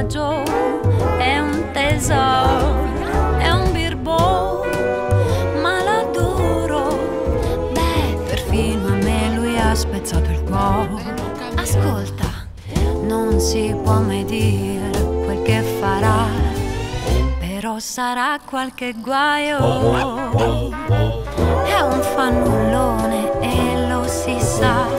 Joe è un tesoro, è un birbò, ma l'adoro. Beh, perfino a me lui ha spezzato il cuore. Ascolta, non si può mai dire quel che farà, però sarà qualche guaio. È un fannullone e lo si sa.